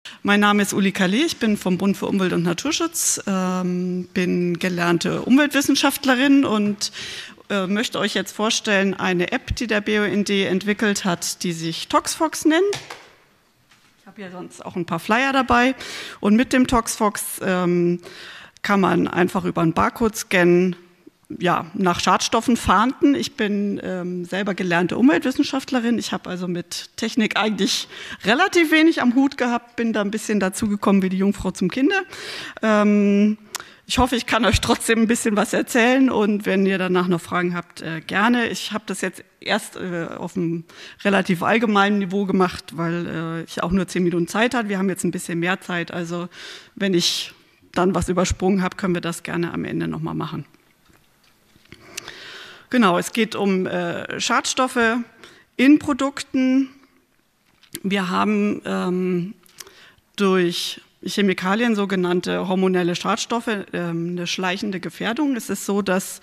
Mein Name ist Uli Kallee, ich bin vom Bund für Umwelt und Naturschutz, bin gelernte Umweltwissenschaftlerin und möchte euch jetzt vorstellen eine App, die der BUND entwickelt hat, die sich ToxFox nennt. Ich habe hier sonst auch ein paar Flyer dabei und mit dem ToxFox kann man einfach über einen Barcode-Scan nach Schadstoffen fahnden. Ich bin selber gelernte Umweltwissenschaftlerin. Ich habe also mit Technik eigentlich relativ wenig am Hut gehabt, bin da ein bisschen dazugekommen wie die Jungfrau zum Kinde. Ich hoffe, ich kann euch trotzdem ein bisschen was erzählen und wenn ihr danach noch Fragen habt, gerne. Ich habe das jetzt erst auf einem relativ allgemeinen Niveau gemacht, weil ich auch nur 10 Minuten Zeit hatte. Wir haben jetzt ein bisschen mehr Zeit, also wenn ich dann was übersprungen habe, können wir das gerne am Ende nochmal machen. Genau, es geht um Schadstoffe in Produkten. Wir haben durch Chemikalien sogenannte hormonelle Schadstoffe eine schleichende Gefährdung. Es ist so, dass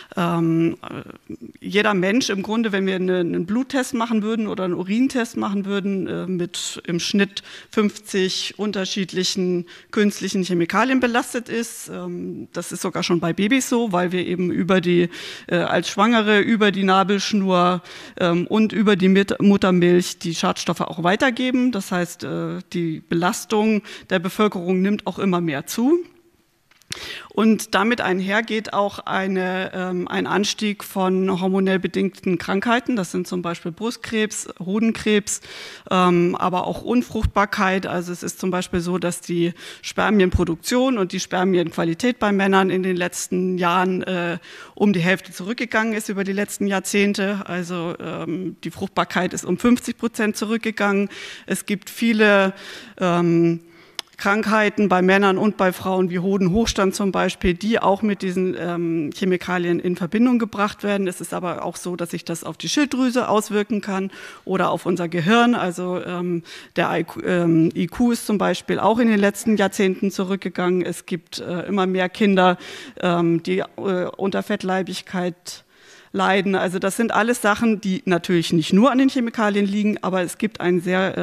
jeder Mensch im Grunde, wenn wir einen Bluttest machen würden oder einen Urintest machen würden, mit im Schnitt 50 unterschiedlichen künstlichen Chemikalien belastet ist. Das ist sogar schon bei Babys so, weil wir eben als Schwangere über die Nabelschnur und über die Muttermilch die Schadstoffe auch weitergeben. Das heißt, die Belastung der Bevölkerung nimmt auch immer mehr zu. Und damit einhergeht auch ein Anstieg von hormonell bedingten Krankheiten. Das sind zum Beispiel Brustkrebs, Hodenkrebs, aber auch Unfruchtbarkeit. Also es ist zum Beispiel so, dass die Spermienproduktion und die Spermienqualität bei Männern in den letzten Jahren um die Hälfte zurückgegangen ist über die letzten Jahrzehnte. Also die Fruchtbarkeit ist um 50% zurückgegangen. Es gibt viele Krankheiten bei Männern und bei Frauen wie Hodenhochstand zum Beispiel, die auch mit diesen Chemikalien in Verbindung gebracht werden. Es ist aber auch so, dass sich das auf die Schilddrüse auswirken kann oder auf unser Gehirn. Also der IQ ist zum Beispiel auch in den letzten Jahrzehnten zurückgegangen. Es gibt immer mehr Kinder, die unter Fettleibigkeit leiden. Also das sind alles Sachen, die natürlich nicht nur an den Chemikalien liegen, aber es gibt eine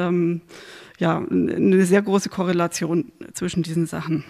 sehr große Korrelation zwischen diesen Sachen.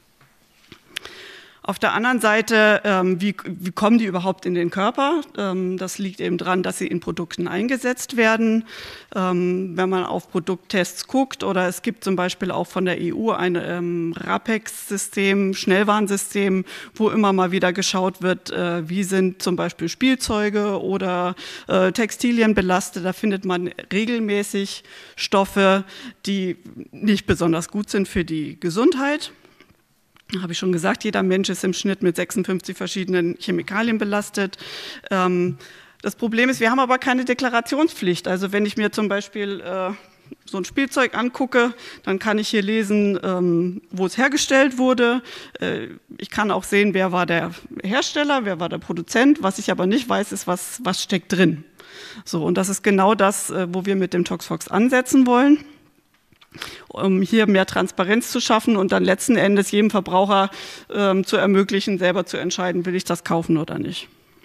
Auf der anderen Seite, wie kommen die überhaupt in den Körper? Das liegt eben daran, dass sie in Produkten eingesetzt werden. Wenn man auf Produkttests guckt, oder es gibt zum Beispiel auch von der EU ein RAPEX-System, Schnellwarnsystem, wo immer mal wieder geschaut wird, wie sind zum Beispiel Spielzeuge oder Textilien belastet. Da findet man regelmäßig Stoffe, die nicht besonders gut sind für die Gesundheit. Habe ich schon gesagt, jeder Mensch ist im Schnitt mit 56 verschiedenen Chemikalien belastet. Das Problem ist, wir haben aber keine Deklarationspflicht. Also wenn ich mir zum Beispiel so ein Spielzeug angucke, dann kann ich hier lesen, wo es hergestellt wurde. Ich kann auch sehen, wer war der Hersteller, wer war der Produzent. Was ich aber nicht weiß, ist, was steckt drin. So, und das ist genau das, wo wir mit dem ToxFox ansetzen wollen, um hier mehr Transparenz zu schaffen und dann letzten Endes jedem Verbraucher zu ermöglichen, selber zu entscheiden, will ich das kaufen oder nicht.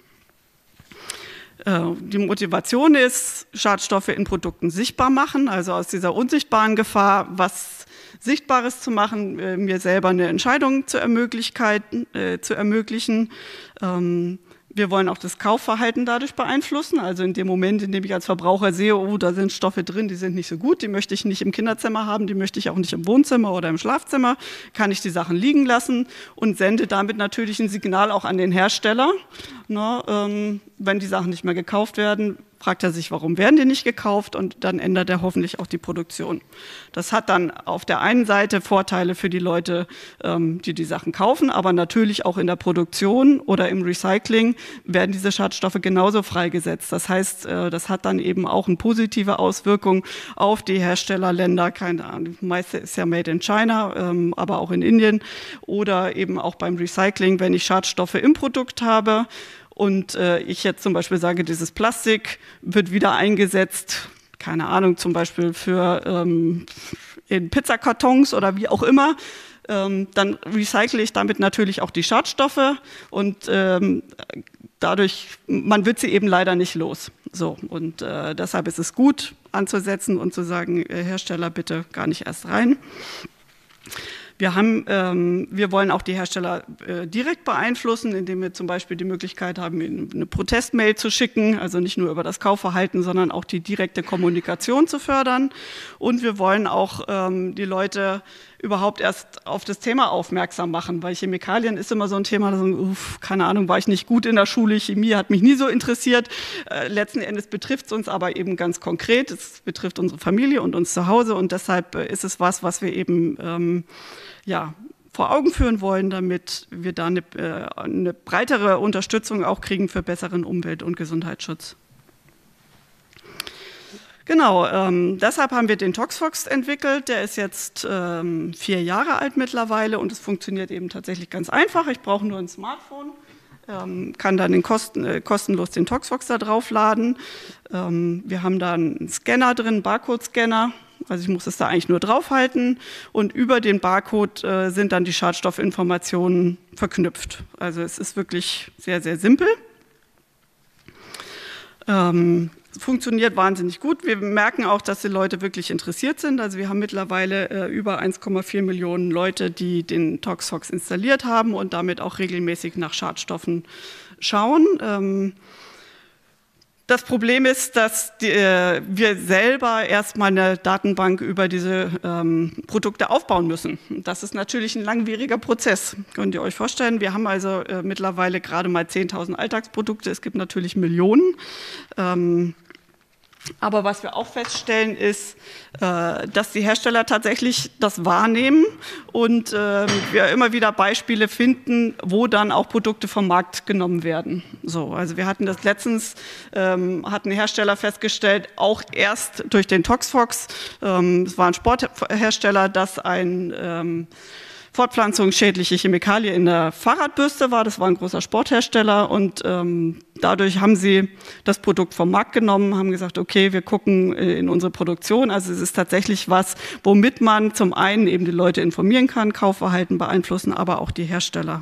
Die Motivation ist, Schadstoffe in Produkten sichtbar machen, also aus dieser unsichtbaren Gefahr was Sichtbares zu machen, mir selber eine Entscheidung zu ermöglichen. Wir wollen auch das Kaufverhalten dadurch beeinflussen. Also in dem Moment, in dem ich als Verbraucher sehe, oh, da sind Stoffe drin, die sind nicht so gut, die möchte ich nicht im Kinderzimmer haben, die möchte ich auch nicht im Wohnzimmer oder im Schlafzimmer, kann ich die Sachen liegen lassen und sende damit natürlich ein Signal auch an den Hersteller. Wenn die Sachen nicht mehr gekauft werden, fragt er sich, warum werden die nicht gekauft, und dann ändert er hoffentlich auch die Produktion. Das hat dann auf der einen Seite Vorteile für die Leute, die Sachen kaufen, aber natürlich auch in der Produktion oder im Recycling werden diese Schadstoffe genauso freigesetzt. Das heißt, das hat dann eben auch eine positive Auswirkung auf die Herstellerländer. Keine Ahnung, das meiste ist ja made in China, aber auch in Indien oder eben auch beim Recycling, wenn ich Schadstoffe im Produkt habe. Und ich jetzt zum Beispiel sage, dieses Plastik wird wieder eingesetzt, keine Ahnung, zum Beispiel in Pizzakartons oder wie auch immer, dann recycle ich damit natürlich auch die Schadstoffe und dann dadurch, man wird sie eben leider nicht los. So, und deshalb ist es gut anzusetzen und zu sagen, Hersteller bitte gar nicht erst rein. Wir wollen auch die Hersteller direkt beeinflussen, indem wir zum Beispiel die Möglichkeit haben, ihnen eine Protestmail zu schicken, also nicht nur über das Kaufverhalten, sondern auch die direkte Kommunikation zu fördern. Und wir wollen auch die Leute überhaupt erst auf das Thema aufmerksam machen, weil Chemikalien ist immer so ein Thema, keine Ahnung, war ich nicht gut in der Schule, Chemie hat mich nie so interessiert. Letzten Endes betrifft es uns aber eben ganz konkret, es betrifft unsere Familie und uns zu Hause und deshalb ist es was wir eben vor Augen führen wollen, damit wir da eine breitere Unterstützung auch kriegen für besseren Umwelt- und Gesundheitsschutz. Genau, deshalb haben wir den ToxFox entwickelt. Der ist jetzt 4 Jahre alt mittlerweile und es funktioniert eben tatsächlich ganz einfach. Ich brauche nur ein Smartphone, kann dann kostenlos den ToxFox da draufladen. Wir haben da einen Scanner drin, Barcode-Scanner. Also ich muss es da eigentlich nur draufhalten und über den Barcode sind dann die Schadstoffinformationen verknüpft. Also es ist wirklich sehr, sehr simpel. Funktioniert wahnsinnig gut. Wir merken auch, dass die Leute wirklich interessiert sind. Also wir haben mittlerweile über 1,4 Millionen Leute, die den ToxFox installiert haben und damit auch regelmäßig nach Schadstoffen schauen. Das Problem ist, dass wir selber erstmal eine Datenbank über diese Produkte aufbauen müssen. Das ist natürlich ein langwieriger Prozess, könnt ihr euch vorstellen. Wir haben also mittlerweile gerade mal 10.000 Alltagsprodukte, es gibt natürlich Millionen. Aber was wir auch feststellen ist, dass die Hersteller tatsächlich das wahrnehmen und wir immer wieder Beispiele finden, wo dann auch Produkte vom Markt genommen werden. So, also wir hatten das letztens, hat ein Hersteller festgestellt, auch erst durch den ToxFox, es war ein Sporthersteller, dass ein fortpflanzungsschädliche Chemikalie in der Fahrradbürste war. Das war ein großer Sporthersteller und dadurch haben sie das Produkt vom Markt genommen, haben gesagt, okay, wir gucken in unsere Produktion. Also es ist tatsächlich was, womit man zum einen eben die Leute informieren kann, Kaufverhalten beeinflussen, aber auch die Hersteller.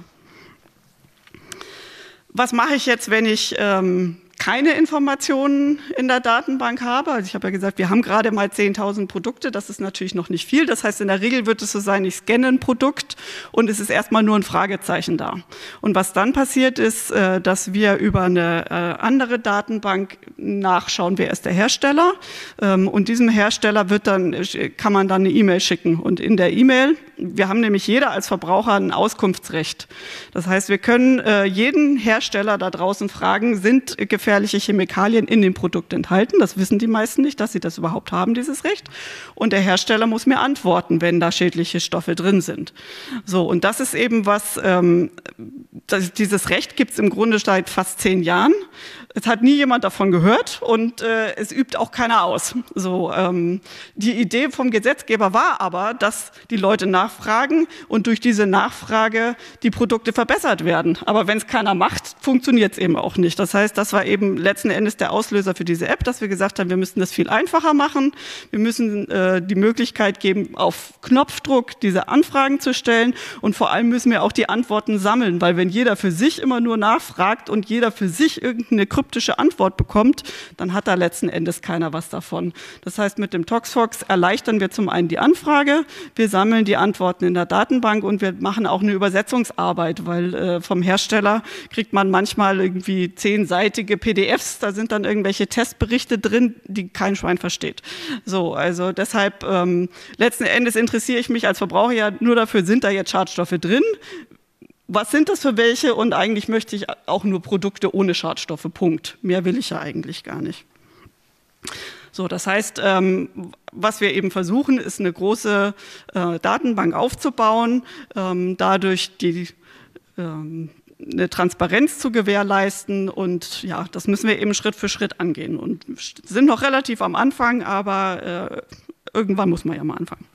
Was mache ich jetzt, wenn ich keine Informationen in der Datenbank habe? Also ich habe ja gesagt, wir haben gerade mal 10.000 Produkte, das ist natürlich noch nicht viel. Das heißt, in der Regel wird es so sein, ich scanne ein Produkt und es ist erstmal nur ein Fragezeichen da. Und was dann passiert ist, dass wir über eine andere Datenbank nachschauen, wer ist der Hersteller. Und diesem Hersteller kann man dann eine E-Mail schicken. Und in der E-Mail, wir haben nämlich jeder als Verbraucher ein Auskunftsrecht. Das heißt, wir können jeden Hersteller da draußen fragen, sind gefährliche Chemikalien in dem Produkt enthalten. Das wissen die meisten nicht, dass sie das überhaupt haben, dieses Recht. Und der Hersteller muss mir antworten, wenn da schädliche Stoffe drin sind. So, und das ist eben was, dieses Recht gibt es im Grunde seit fast 10 Jahren. Es hat nie jemand davon gehört und es übt auch keiner aus. So, die Idee vom Gesetzgeber war aber, dass die Leute nachfragen und durch diese Nachfrage die Produkte verbessert werden. Aber wenn es keiner macht, funktioniert es eben auch nicht. Das heißt, das war eben letzten Endes der Auslöser für diese App, dass wir gesagt haben, wir müssen das viel einfacher machen. Wir müssen die Möglichkeit geben, auf Knopfdruck diese Anfragen zu stellen und vor allem müssen wir auch die Antworten sammeln, weil wenn jeder für sich immer nur nachfragt und jeder für sich irgendeine kryptische Antwort bekommt, dann hat da letzten Endes keiner was davon. Das heißt, mit dem ToxFox erleichtern wir zum einen die Anfrage, wir sammeln die Antworten in der Datenbank und wir machen auch eine Übersetzungsarbeit, weil vom Hersteller kriegt man manchmal irgendwie 10-seitige PDFs, da sind dann irgendwelche Testberichte drin, die kein Schwein versteht. So, also deshalb letzten Endes interessiere ich mich als Verbraucher ja nur dafür, sind da jetzt Schadstoffe drin? Was sind das für welche? Und eigentlich möchte ich auch nur Produkte ohne Schadstoffe, Punkt. Mehr will ich ja eigentlich gar nicht. So, das heißt, was wir eben versuchen, ist eine große Datenbank aufzubauen, dadurch eine Transparenz zu gewährleisten und ja, das müssen wir eben Schritt für Schritt angehen und sind noch relativ am Anfang, aber irgendwann muss man ja mal anfangen.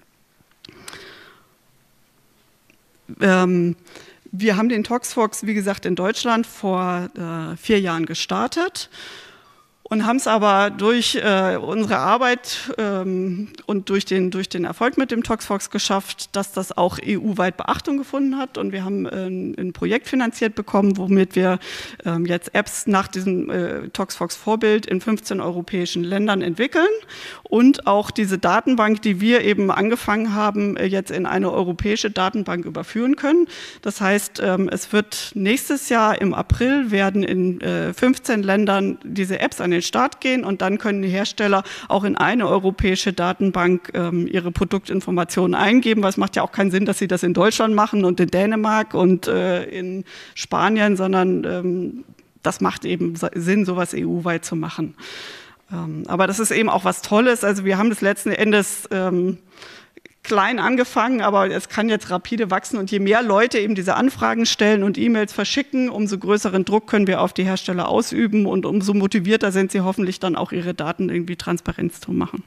Wir haben den ToxFox, wie gesagt, in Deutschland vor 4 Jahren gestartet Und haben es aber durch unsere Arbeit und durch den Erfolg mit dem ToxFox geschafft, dass das auch EU-weit Beachtung gefunden hat. Und wir haben ein Projekt finanziert bekommen, womit wir jetzt Apps nach diesem ToxFox-Vorbild in 15 europäischen Ländern entwickeln und auch diese Datenbank, die wir eben angefangen haben, jetzt in eine europäische Datenbank überführen können. Das heißt, es wird nächstes Jahr im April werden in 15 Ländern diese Apps an den Start gehen und dann können die Hersteller auch in eine europäische Datenbank ihre Produktinformationen eingeben, weil es macht ja auch keinen Sinn, dass sie das in Deutschland machen und in Dänemark und in Spanien, sondern das macht eben Sinn, sowas EU-weit zu machen. Aber das ist eben auch was Tolles, also wir haben das letzten Endes klein angefangen, aber es kann jetzt rapide wachsen und je mehr Leute eben diese Anfragen stellen und E-Mails verschicken, umso größeren Druck können wir auf die Hersteller ausüben und umso motivierter sind sie hoffentlich dann auch ihre Daten irgendwie transparent zu machen.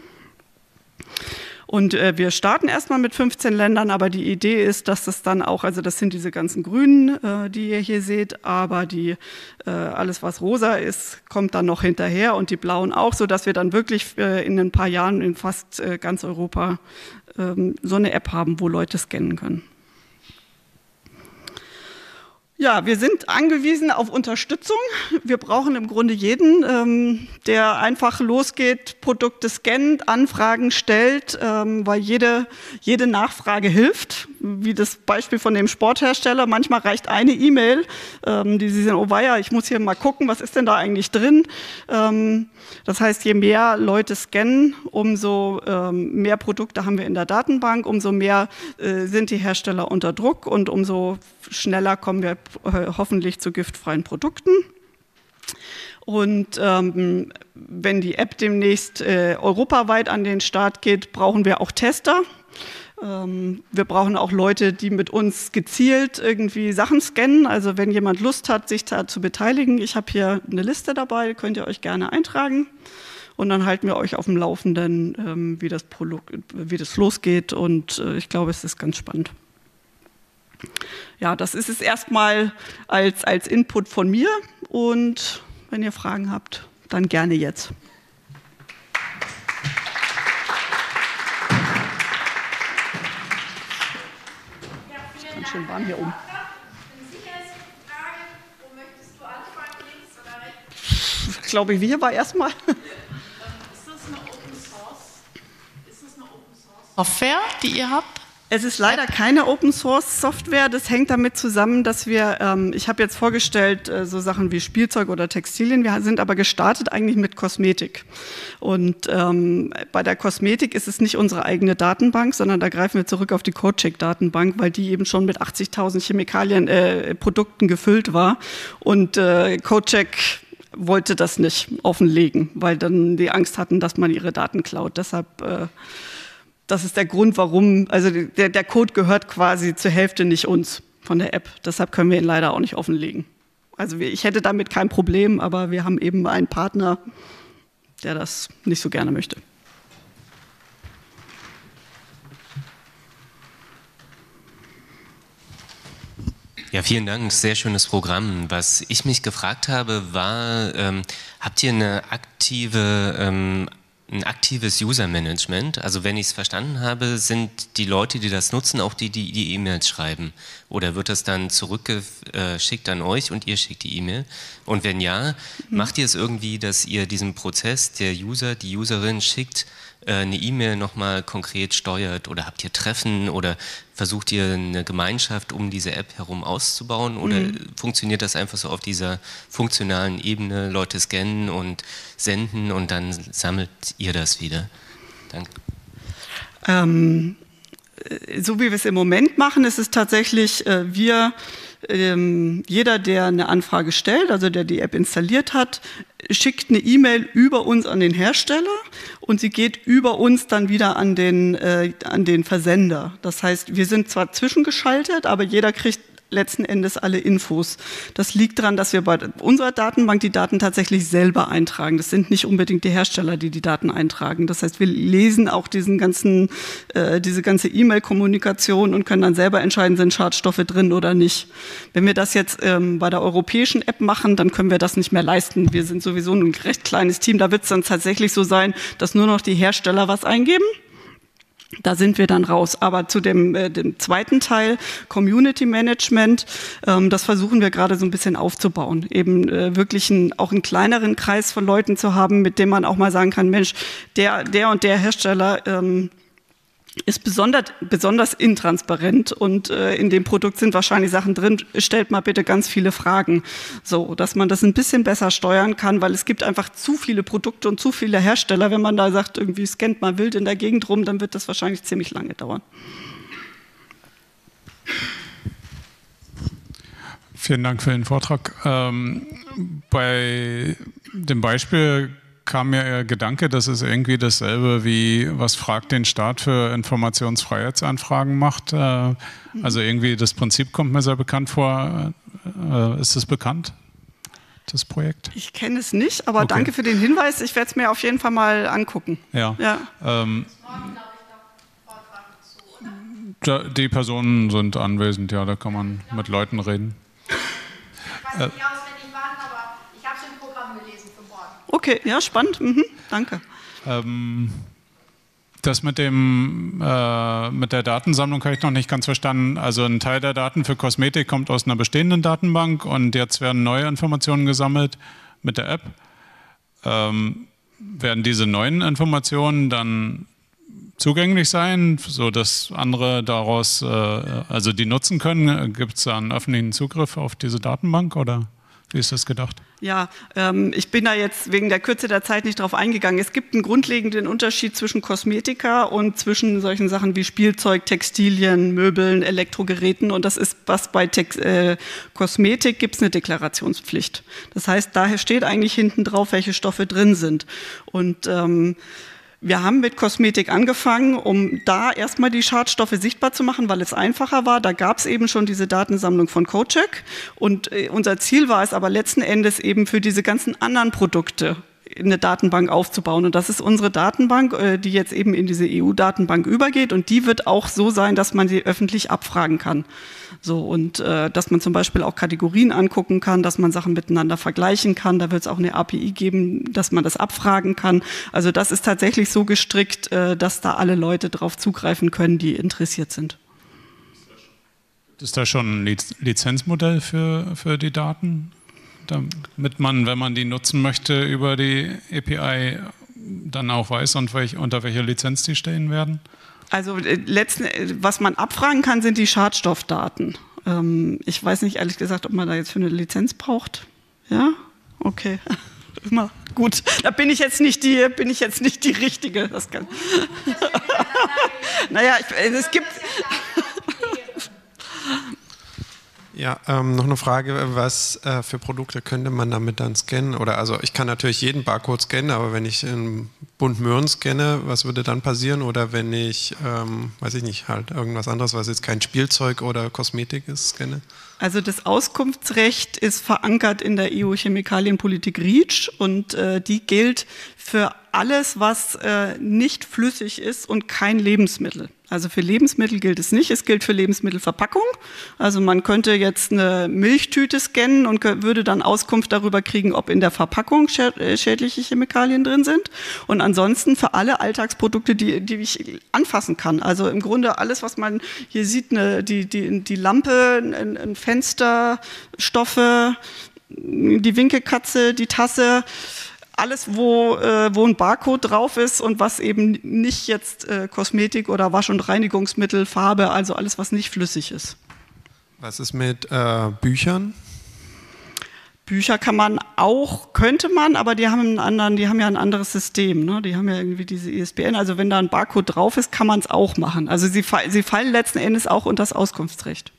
Und wir starten erstmal mit 15 Ländern, aber die Idee ist, dass das dann auch, also das sind diese ganzen Grünen, die ihr hier seht, aber alles, was rosa ist, kommt dann noch hinterher und die blauen auch, sodass wir dann wirklich in ein paar Jahren in fast ganz Europa so eine App haben, wo Leute scannen können. Ja, wir sind angewiesen auf Unterstützung. Wir brauchen im Grunde jeden, der einfach losgeht, Produkte scannt, Anfragen stellt, weil jede Nachfrage hilft. Wie das Beispiel von dem Sporthersteller. Manchmal reicht eine E-Mail, die sie sagen, oh weia, ich muss hier mal gucken, was ist denn da eigentlich drin? Das heißt, je mehr Leute scannen, umso mehr Produkte haben wir in der Datenbank, umso mehr sind die Hersteller unter Druck und umso schneller kommen wir hoffentlich zu giftfreien Produkten. Und wenn die App demnächst europaweit an den Start geht, brauchen wir auch Tester. Wir brauchen auch Leute, die mit uns gezielt irgendwie Sachen scannen. Also wenn jemand Lust hat, sich da zu beteiligen, ich habe hier eine Liste dabei, könnt ihr euch gerne eintragen. Und dann halten wir euch auf dem Laufenden, wie das losgeht. Und ich glaube, es ist ganz spannend. Ja, das ist es erstmal als Input von mir. Und wenn ihr Fragen habt, dann gerne jetzt. Ganz schön warm hier oben. Ich glaube, wir war erstmal. Ist das eine Open Source Software, die ihr habt? Es ist leider keine Open-Source-Software. Das hängt damit zusammen, dass wir, ich habe jetzt vorgestellt, so Sachen wie Spielzeug oder Textilien. Wir sind aber gestartet eigentlich mit Kosmetik. Und bei der Kosmetik ist es nicht unsere eigene Datenbank, sondern da greifen wir zurück auf die CodeCheck-Datenbank, weil die eben schon mit 80.000 Chemikalien-Produkten gefüllt war. Und CodeCheck wollte das nicht offenlegen, weil dann die Angst hatten, dass man ihre Daten klaut. Deshalb das ist der Grund, warum, also der Code gehört quasi zur Hälfte nicht uns von der App. Deshalb können wir ihn leider auch nicht offenlegen. Also ich hätte damit kein Problem, aber wir haben eben einen Partner, der das nicht so gerne möchte. Ja, vielen Dank. Sehr schönes Programm. Was ich mich gefragt habe, war, habt ihr ein aktives User-Management? Also wenn ich es verstanden habe, sind die Leute, die das nutzen, auch die E-Mails schreiben? Oder wird das dann zurückgeschickt an euch und ihr schickt die E-Mail? Und wenn ja, macht ihr es irgendwie, dass ihr diesen Prozess, der User, die Userin schickt, eine E-Mail nochmal konkret steuert? Oder habt ihr Treffen oder versucht ihr eine Gemeinschaft um diese App herum auszubauen? Oder funktioniert das einfach so auf dieser funktionalen Ebene, Leute scannen und senden und dann sammelt ihr das wieder? Danke. So wie wir es im Moment machen, ist es tatsächlich, jeder, der eine Anfrage stellt, also der die App installiert hat, schickt eine E-Mail über uns an den Hersteller und sie geht über uns dann wieder an den Versender. Das heißt, wir sind zwar zwischengeschaltet, aber jeder kriegt letzten Endes alle Infos. Das liegt daran, dass wir bei unserer Datenbank die Daten tatsächlich selber eintragen. Das sind nicht unbedingt die Hersteller, die die Daten eintragen. Das heißt, wir lesen auch diese ganze E-Mail-Kommunikation und können dann selber entscheiden, sind Schadstoffe drin oder nicht. Wenn wir das jetzt bei der europäischen App machen, dann können wir das nicht mehr leisten. Wir sind sowieso ein recht kleines Team. Da wird es dann tatsächlich so sein, dass nur noch die Hersteller was eingeben. Da sind wir dann raus. Aber zu dem zweiten Teil, Community Management, das versuchen wir gerade so ein bisschen aufzubauen. Eben wirklich auch einen kleineren Kreis von Leuten zu haben, mit dem man auch mal sagen kann, Mensch, der und der Hersteller ist besonders intransparent und in dem Produkt sind wahrscheinlich Sachen drin, stellt mal bitte ganz viele Fragen, so dass man das ein bisschen besser steuern kann, weil es gibt einfach zu viele Produkte und zu viele Hersteller. Wenn man da sagt, irgendwie scannt mal wild in der Gegend rum, dann wird das wahrscheinlich ziemlich lange dauern. Vielen Dank für den Vortrag. Bei dem Beispiel kam mir der Gedanke, das ist irgendwie dasselbe wie, was Frag den Staat für Informationsfreiheitsanfragen macht. Also irgendwie das Prinzip kommt mir sehr bekannt vor. Ist das bekannt, das Projekt? Ich kenne es nicht, aber danke für den Hinweis. Ich werde es mir auf jeden Fall mal angucken. Ja. Die Personen sind anwesend, ja, da kann man mit Leuten reden. Ich weiß nicht auswendig wann, aber ich habe es im Programm gelesen für morgen. Okay, ja, spannend. Danke. Das mit der Datensammlung habe ich noch nicht ganz verstanden. Also ein Teil der Daten für Kosmetik kommt aus einer bestehenden Datenbank und jetzt werden neue Informationen gesammelt mit der App. Werden diese neuen Informationen dann zugänglich sein, sodass andere daraus, also die nutzen können? Gibt es da einen öffentlichen Zugriff auf diese Datenbank oder wie ist das gedacht? Ja, ich bin da jetzt wegen der Kürze der Zeit nicht drauf eingegangen. Es gibt einen grundlegenden Unterschied zwischen Kosmetika und zwischen solchen Sachen wie Spielzeug, Textilien, Möbeln, Elektrogeräten. Und das ist, was bei Kosmetik gibt es eine Deklarationspflicht. Das heißt, daher steht eigentlich hinten drauf, welche Stoffe drin sind. Und wir haben mit Kosmetik angefangen, um da erstmal die Schadstoffe sichtbar zu machen, weil es einfacher war. Da gab es eben schon diese Datensammlung von CoCheck. Und unser Ziel war es aber letzten Endes eben für diese ganzen anderen Produkte eine Datenbank aufzubauen. Und das ist unsere Datenbank, die jetzt eben in diese EU-Datenbank übergeht. Und die wird auch so sein, dass man sie öffentlich abfragen kann. So, und dass man zum Beispiel auch Kategorien angucken kann, dass man Sachen miteinander vergleichen kann. Da wird es auch eine API geben, dass man das abfragen kann. Also das ist tatsächlich so gestrickt, dass da alle Leute drauf zugreifen können, die interessiert sind. Ist da schon ein Lizenzmodell für die Daten? Damit man, wenn man die nutzen möchte, über die API dann auch weiß, unter welcher Lizenz die stehen werden? Also was man abfragen kann, sind die Schadstoffdaten. Ich weiß nicht, ehrlich gesagt, ob man da jetzt für eine Lizenz braucht. Ja? Okay. Immer gut. Da bin ich jetzt nicht die Richtige. Das kann. Naja, es gibt. Ja, noch eine Frage, was für Produkte könnte man damit dann scannen? Oder also ich kann natürlich jeden Barcode scannen, aber wenn ich einen Bund Möhren scanne, was würde dann passieren? Oder wenn ich, weiß ich nicht, halt irgendwas anderes, was jetzt kein Spielzeug oder Kosmetik ist, scanne? Also das Auskunftsrecht ist verankert in der EU-Chemikalienpolitik REACH und die gilt für alles, was nicht flüssig ist und kein Lebensmittel. Also für Lebensmittel gilt es nicht, es gilt für Lebensmittelverpackung. Also man könnte jetzt eine Milchtüte scannen und würde dann Auskunft darüber kriegen, ob in der Verpackung schädliche Chemikalien drin sind. Und ansonsten für alle Alltagsprodukte, die ich anfassen kann. Also im Grunde alles, was man hier sieht, die Lampe, ein Fenster, Stoffe, die Winkelkatze, die Tasse, alles, wo ein Barcode drauf ist und was eben nicht jetzt Kosmetik oder Wasch- und Reinigungsmittel, Farbe, also alles, was nicht flüssig ist. Was ist mit Büchern? Bücher könnte man, aber die haben ja ein anderes System. Ne? Die haben ja irgendwie diese ISBN. Also wenn da ein Barcode drauf ist, kann man es auch machen. Also sie fallen letzten Endes auch unter das Auskunftsrecht.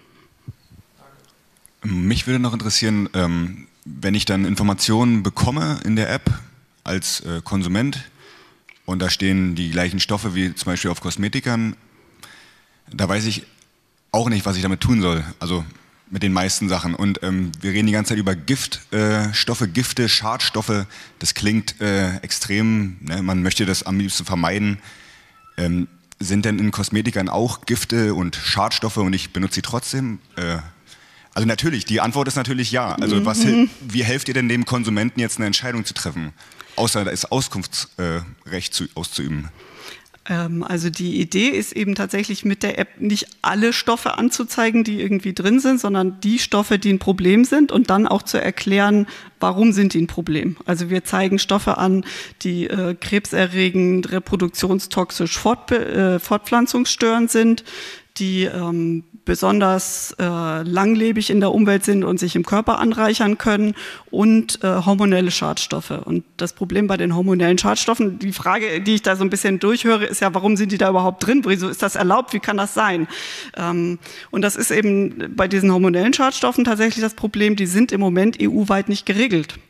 Mich würde noch interessieren, wenn ich dann Informationen bekomme in der App als Konsument und da stehen die gleichen Stoffe wie zum Beispiel auf Kosmetikern, da weiß ich auch nicht, was ich damit tun soll. Also mit den meisten Sachen. Und wir reden die ganze Zeit über Giftstoffe, Gifte, Schadstoffe. Das klingt extrem, ne? Man möchte das am liebsten vermeiden. Sind denn in Kosmetikern auch Gifte und Schadstoffe und ich benutze sie trotzdem? Also natürlich, die Antwort ist natürlich ja. Also wie helft ihr denn dem Konsumenten jetzt eine Entscheidung zu treffen, außer das Auskunftsrecht auszuüben? Also die Idee ist eben tatsächlich mit der App nicht alle Stoffe anzuzeigen, die irgendwie drin sind, sondern die Stoffe, die ein Problem sind und dann auch zu erklären, warum sind die ein Problem. Also wir zeigen Stoffe an, die krebserregend, reproduktionstoxisch, fortpflanzungsstörend sind, die besonders langlebig in der Umwelt sind und sich im Körper anreichern können und hormonelle Schadstoffe. Und das Problem bei den hormonellen Schadstoffen, die Frage, die ich da so ein bisschen durchhöre, ist ja, warum sind die da überhaupt drin? Wieso ist das erlaubt? Wie kann das sein? Und das ist eben bei diesen hormonellen Schadstoffen tatsächlich das Problem, die sind im Moment EU-weit nicht geregelt.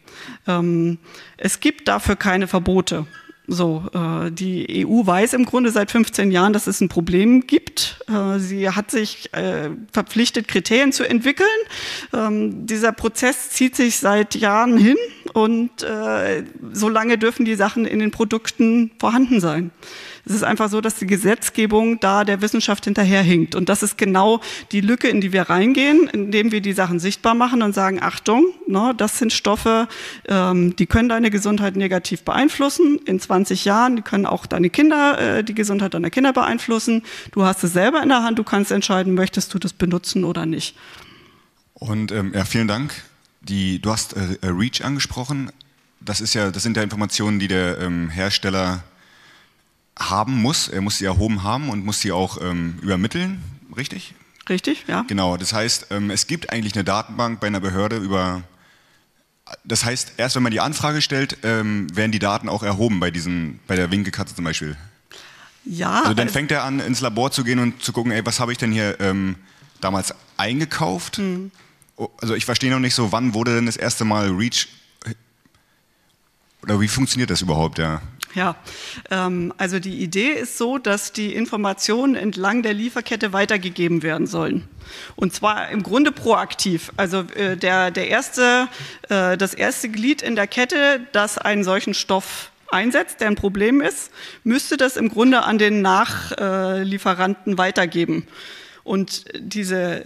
Es gibt dafür keine Verbote. So, die EU weiß im Grunde seit 15 Jahren, dass es ein Problem gibt. Sie hat sich verpflichtet, Kriterien zu entwickeln. Dieser Prozess zieht sich seit Jahren hin und solange dürfen die Sachen in den Produkten vorhanden sein. Es ist einfach so, dass die Gesetzgebung da der Wissenschaft hinterherhinkt. Und das ist genau die Lücke, in die wir reingehen, indem wir die Sachen sichtbar machen und sagen, Achtung, ne, das sind Stoffe, die können deine Gesundheit negativ beeinflussen. In 20 Jahren, die können auch deine Kinder, die Gesundheit deiner Kinder beeinflussen. Du hast es selber in der Hand, du kannst entscheiden, möchtest du das benutzen oder nicht. Und ja, vielen Dank. Du hast REACH angesprochen. Das sind ja Informationen, die der Hersteller haben muss. Er muss sie erhoben haben und muss sie auch übermitteln, richtig? Richtig, ja. Genau, das heißt, es gibt eigentlich eine Datenbank bei einer Behörde das heißt, erst wenn man die Anfrage stellt, werden die Daten auch erhoben bei der Winkelkatze zum Beispiel. Ja. Also dann fängt er an, ins Labor zu gehen und zu gucken, ey, was habe ich denn hier damals eingekauft? Also ich verstehe noch nicht so, wann wurde denn das erste Mal REACH, oder wie funktioniert das überhaupt, ja? Ja, also die Idee ist so, dass die Informationen entlang der Lieferkette weitergegeben werden sollen. Und zwar im Grunde proaktiv. Also das erste Glied in der Kette, das einen solchen Stoff einsetzt, der ein Problem ist, müsste das im Grunde an den Nachlieferanten weitergeben. Und diese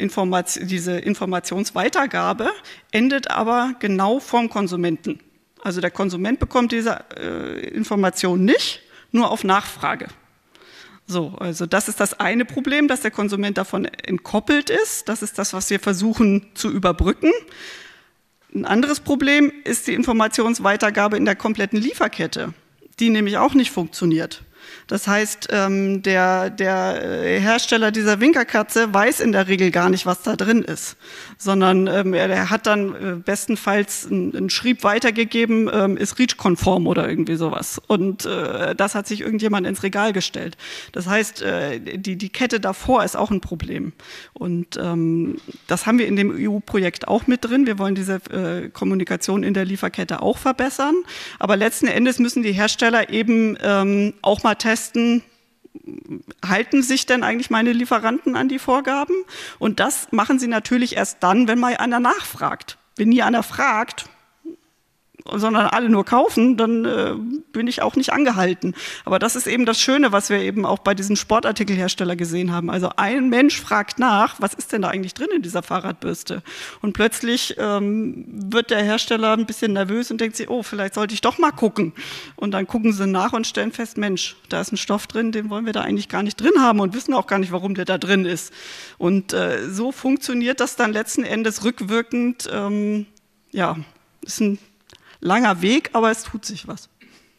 Informationsweitergabe endet aber genau vorm Konsumenten. Also der Konsument bekommt diese Information nicht, nur auf Nachfrage. So, also das ist das eine Problem, dass der Konsument davon entkoppelt ist. Das ist das, was wir versuchen zu überbrücken. Ein anderes Problem ist die Informationsweitergabe in der kompletten Lieferkette, die nämlich auch nicht funktioniert. Das heißt, der Hersteller dieser Winkelkatze weiß in der Regel gar nicht, was da drin ist, sondern er hat dann bestenfalls einen Schrieb weitergegeben, ist REACH-konform oder irgendwie sowas. Und das hat sich irgendjemand ins Regal gestellt. Das heißt, die Kette davor ist auch ein Problem. Und das haben wir in dem EU-Projekt auch mit drin. Wir wollen diese Kommunikation in der Lieferkette auch verbessern. Aber letzten Endes müssen die Hersteller eben auch mal testen, halten sich denn eigentlich meine Lieferanten an die Vorgaben? Und das machen sie natürlich erst dann, wenn mal einer nachfragt. Wenn nie einer fragt, sondern alle nur kaufen, dann bin ich auch nicht angehalten. Aber das ist eben das Schöne, was wir eben auch bei diesen Sportartikelherstellern gesehen haben. Also ein Mensch fragt nach, was ist denn da eigentlich drin in dieser Fahrradbürste? Und plötzlich wird der Hersteller ein bisschen nervös und denkt sich, oh, vielleicht sollte ich doch mal gucken. Und dann gucken sie nach und stellen fest, Mensch, da ist ein Stoff drin, den wollen wir da eigentlich gar nicht drin haben und wissen auch gar nicht, warum der da drin ist. Und so funktioniert das dann letzten Endes rückwirkend, ist ein langer Weg, aber es tut sich was.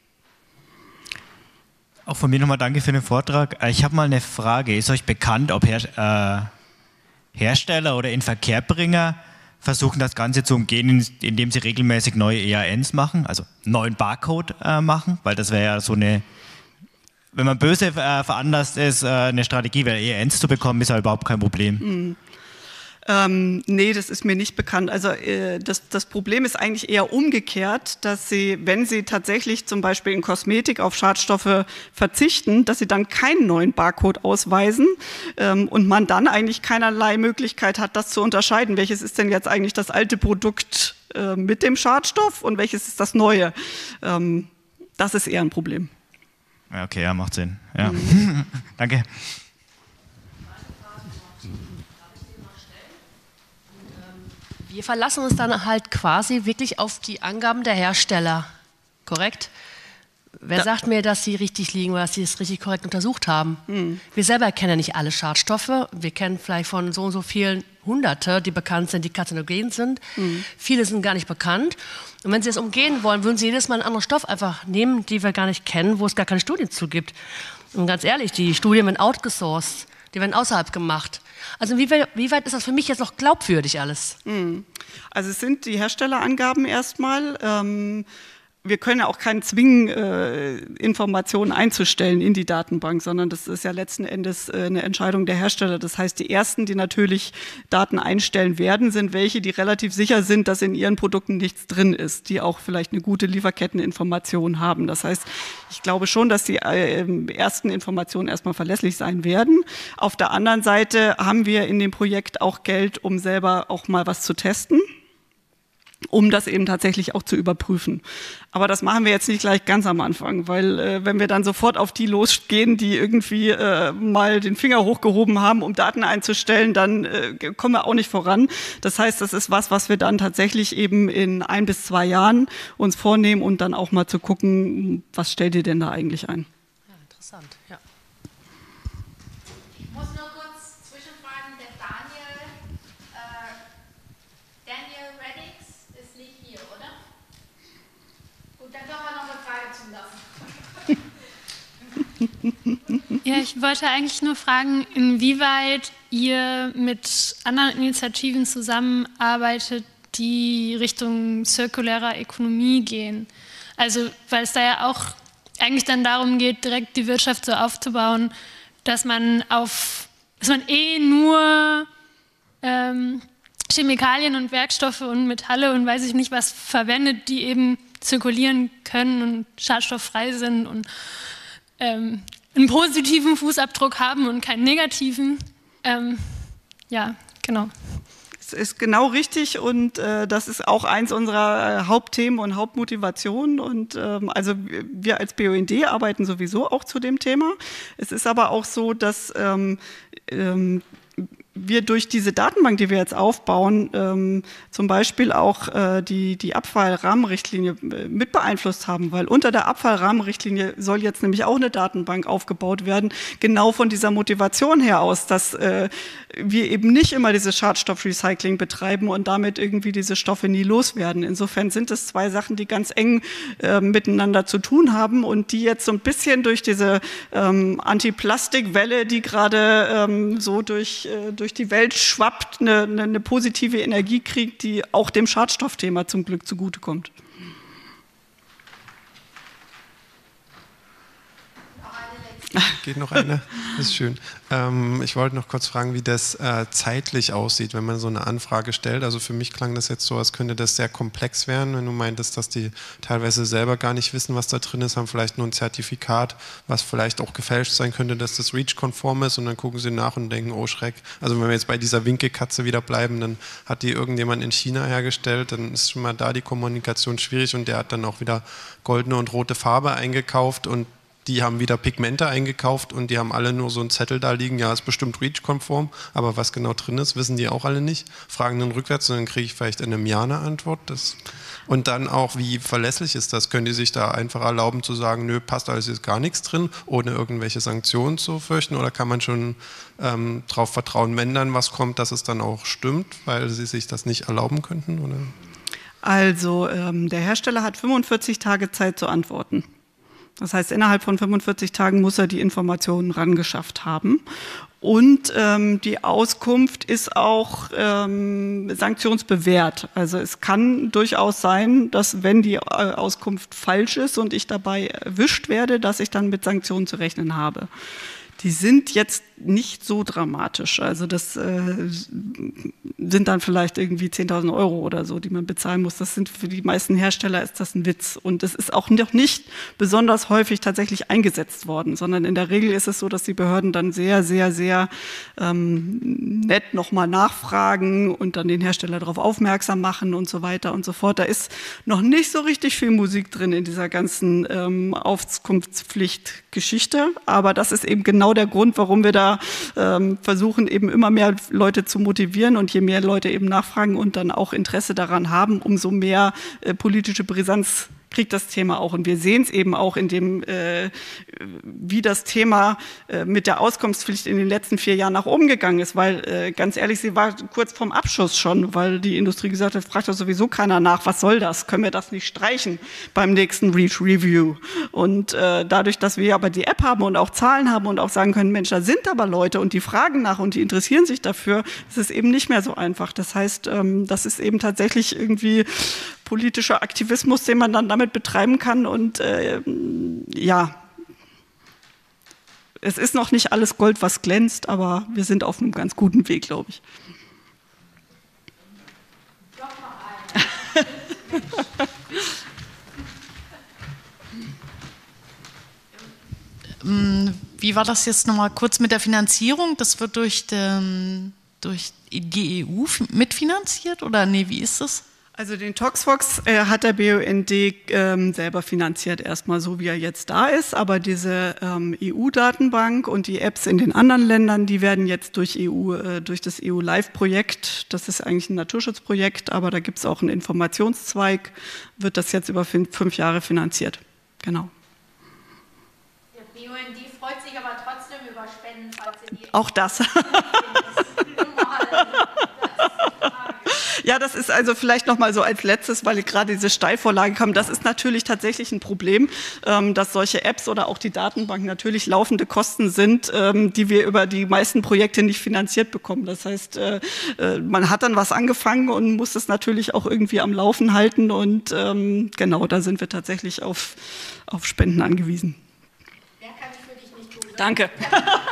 Auch von mir nochmal danke für den Vortrag. Ich habe mal eine Frage. Ist euch bekannt, ob Hersteller oder Inverkehrbringer versuchen, das Ganze zu umgehen, indem sie regelmäßig neue EANs machen, also neuen Barcode machen? Weil das wäre ja so eine, wenn man böse veranlasst ist, eine Strategie, weil EANs zu bekommen, ist ja überhaupt kein Problem. Nee, das ist mir nicht bekannt. Also das Problem ist eigentlich eher umgekehrt, dass Sie, wenn Sie tatsächlich zum Beispiel in Kosmetik auf Schadstoffe verzichten, dass Sie dann keinen neuen Barcode ausweisen und man dann eigentlich keinerlei Möglichkeit hat, das zu unterscheiden. Welches ist denn jetzt eigentlich das alte Produkt mit dem Schadstoff und welches ist das neue? Das ist eher ein Problem. Ja, okay, ja, macht Sinn. Ja. Danke. Wir verlassen uns dann halt quasi wirklich auf die Angaben der Hersteller, korrekt? Wer sagt mir, dass sie richtig liegen oder dass sie es richtig korrekt untersucht haben? Wir selber kennen ja nicht alle Schadstoffe. Wir kennen vielleicht von so und so vielen Hunderte, die bekannt sind, die karzinogen sind. Viele sind gar nicht bekannt. Und wenn Sie es umgehen wollen, würden Sie jedes Mal einen anderen Stoff einfach nehmen, die wir gar nicht kennen, wo es gar keine Studien zu gibt. Und ganz ehrlich, die Studien werden outgesourced. Die werden außerhalb gemacht. Also wie weit ist das für mich jetzt noch glaubwürdig alles? Also es sind die Herstellerangaben erstmal. Wir können ja auch keinen zwingen, Informationen einzustellen in die Datenbank, sondern das ist ja letzten Endes eine Entscheidung der Hersteller. Das heißt, die ersten, die natürlich Daten einstellen werden, sind welche, die relativ sicher sind, dass in ihren Produkten nichts drin ist, die auch vielleicht eine gute Lieferketteninformation haben. Das heißt, ich glaube schon, dass die ersten Informationen erstmal verlässlich sein werden. Auf der anderen Seite haben wir in dem Projekt auch Geld, um selber auch mal was zu testen, um das eben tatsächlich auch zu überprüfen. Aber das machen wir jetzt nicht gleich ganz am Anfang, weil wenn wir dann sofort auf die losgehen, die irgendwie mal den Finger hochgehoben haben, um Daten einzustellen, dann kommen wir auch nicht voran. Das heißt, das ist was wir dann tatsächlich eben in 1 bis 2 Jahren uns vornehmen und dann auch mal zu gucken, was stellt ihr denn da eigentlich ein? Ja, interessant, ja. Ich muss nur kurz zwischenfragen, der Daniel Reddix ist nicht hier, oder? Gut, dann können wir noch eine Frage zulassen. Ja, ich wollte eigentlich nur fragen, inwieweit ihr mit anderen Initiativen zusammenarbeitet, die Richtung zirkulärer Ökonomie gehen. Also, weil es da ja auch eigentlich dann darum geht, direkt die Wirtschaft so aufzubauen, dass man nur Chemikalien und Werkstoffe und Metalle und weiß ich nicht was verwendet, die eben zirkulieren können und schadstofffrei sind und einen positiven Fußabdruck haben und keinen negativen. Ja, genau. Das ist genau richtig und das ist auch eins unserer Hauptthemen und Hauptmotivationen und also wir als BUND arbeiten sowieso auch zu dem Thema. Es ist aber auch so, dass wir durch diese Datenbank, die wir jetzt aufbauen, zum Beispiel auch die Abfallrahmenrichtlinie mit beeinflusst haben, weil unter der Abfallrahmenrichtlinie soll jetzt nämlich auch eine Datenbank aufgebaut werden, genau von dieser Motivation her aus, dass wir eben nicht immer dieses Schadstoffrecycling betreiben und damit irgendwie diese Stoffe nie loswerden. Insofern sind es 2 Sachen, die ganz eng miteinander zu tun haben und die jetzt so ein bisschen durch diese Anti-Plastik-Welle, die gerade so durch die Welt schwappt, eine positive Energie kriegt, die auch dem Schadstoffthema zum Glück zugutekommt. Geht noch eine? Das ist schön. Ich wollte noch kurz fragen, wie das zeitlich aussieht, wenn man so eine Anfrage stellt. Also für mich klang das jetzt so, als könnte das sehr komplex werden, wenn du meintest, dass die teilweise selber gar nicht wissen, was da drin ist, haben vielleicht nur ein Zertifikat, was vielleicht auch gefälscht sein könnte, dass das REACH-konform ist und dann gucken sie nach und denken, oh Schreck. Also wenn wir jetzt bei dieser Winkelkatze wieder bleiben, dann hat die irgendjemand in China hergestellt, dann ist schon mal da die Kommunikation schwierig und der hat dann auch wieder goldene und rote Farbe eingekauft und die haben wieder Pigmente eingekauft und die haben alle nur so einen Zettel da liegen, ja, ist bestimmt REACH-konform, aber was genau drin ist, wissen die auch alle nicht. Fragen dann rückwärts und dann kriege ich vielleicht in einem Jahr eine Antwort. Und dann auch, wie verlässlich ist das? Können die sich da einfach erlauben zu sagen, nö, passt alles, ist gar nichts drin, ohne irgendwelche Sanktionen zu fürchten? Oder kann man schon darauf vertrauen, wenn dann was kommt, dass es dann auch stimmt, weil sie sich das nicht erlauben könnten? Oder? Also der Hersteller hat 45 Tage Zeit zu antworten. Das heißt, innerhalb von 45 Tagen muss er die Informationen rangeschafft haben. Und die Auskunft ist auch sanktionsbewehrt. Also es kann durchaus sein, dass wenn die Auskunft falsch ist und ich dabei erwischt werde, dass ich dann mit Sanktionen zu rechnen habe. Die sind jetzt nicht so dramatisch. Also das sind dann vielleicht irgendwie 10.000 Euro oder so, die man bezahlen muss. Das sind für die meisten Hersteller ist das ein Witz. Und es ist auch noch nicht besonders häufig tatsächlich eingesetzt worden, sondern in der Regel ist es so, dass die Behörden dann sehr, sehr, sehr nett nochmal nachfragen und dann den Hersteller darauf aufmerksam machen und so weiter und so fort. Da ist noch nicht so richtig viel Musik drin in dieser ganzen Auskunftspflichtgeschichte, aber das ist eben genau der Grund, warum wir da versuchen, eben immer mehr Leute zu motivieren, und je mehr Leute eben nachfragen und dann auch Interesse daran haben, umso mehr politische Brisanz kriegt das Thema auch. Und wir sehen es eben auch in dem, wie das Thema mit der Auskunftspflicht in den letzten 4 Jahren nach oben gegangen ist, weil ganz ehrlich, sie war kurz vorm Abschuss schon, weil die Industrie gesagt hat, fragt doch sowieso keiner nach, was soll das? Können wir das nicht streichen beim nächsten Review? Und dadurch, dass wir aber die App haben und auch Zahlen haben und auch sagen können, Mensch, da sind aber Leute und die fragen nach und die interessieren sich dafür, ist es eben nicht mehr so einfach. Das heißt, das ist eben tatsächlich irgendwie politischer Aktivismus, den man dann damit betreiben kann, und ja, es ist noch nicht alles Gold, was glänzt, aber wir sind auf einem ganz guten Weg, glaube ich. Wie war das jetzt nochmal kurz mit der Finanzierung? Das wird durch die EU mitfinanziert oder nee, wie ist das? Also den Toxfox hat der BUND selber finanziert, erstmal so wie er jetzt da ist, aber diese EU-Datenbank und die Apps in den anderen Ländern, die werden jetzt durch das EU-Live-Projekt, das ist eigentlich ein Naturschutzprojekt, aber da gibt es auch einen Informationszweig, wird das jetzt über 5 Jahre finanziert. Genau. Der BUND freut sich aber trotzdem über Spenden, falls ihr die... Auch das. Ja, das ist also vielleicht noch mal so als letztes, weil gerade diese Steilvorlage kam, das ist natürlich tatsächlich ein Problem, dass solche Apps oder auch die Datenbank natürlich laufende Kosten sind, die wir über die meisten Projekte nicht finanziert bekommen. Das heißt, man hat dann was angefangen und muss es natürlich auch irgendwie am Laufen halten, und genau, da sind wir tatsächlich auf Spenden angewiesen. Wer kann für dich nicht tun? Danke.